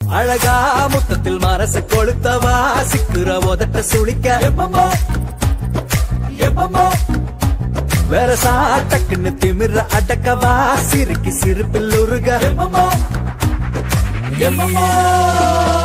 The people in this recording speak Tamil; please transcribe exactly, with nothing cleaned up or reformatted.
அழகா முத்தத்தில் மனச கொளுத்தவா சிக்குற உதட்ட சுளிக்க எப்பமோ எப்பமோ வேற சாட்டக்குன்னு திமிர அடக்கவா சிரிக்கி சிரிப்பில் உருக எப்பமோ எப்பமோ